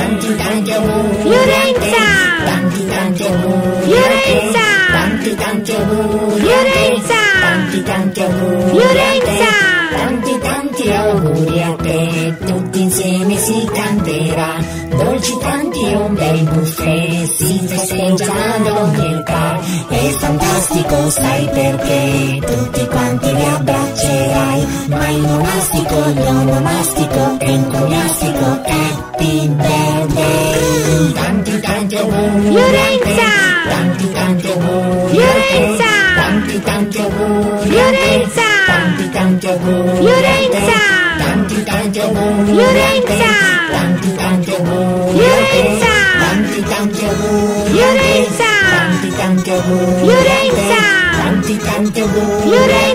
tanti tanti auguri Fiorenza, tanti tanti auguri Fiorenza, tanti tanti auguri Fiorenza, tanti tanti auguri Fiorenza, tanti tanti auguri a te, tutti insieme si canterà, dolci tanti e un bel buffet, si festeggia ad ogni età, è fantastico sai perché, tutti quanti li abbraccerai, ma il monastico, l'onomastico e il coniastico, happy birthday, tanti tanti auguri Fiorenza, tanti tanti auguri Fiorenza, tanti tanti auguri Fiorenza, tanti tanti auguri Fiorenza, tanti tanti auguri Fiorenza, tanti tanti auguri Fiorenza, tanti tanti auguri Fiorenza, tanti tanti auguri Fiorenza, tanti tanti auguri Fiorenza.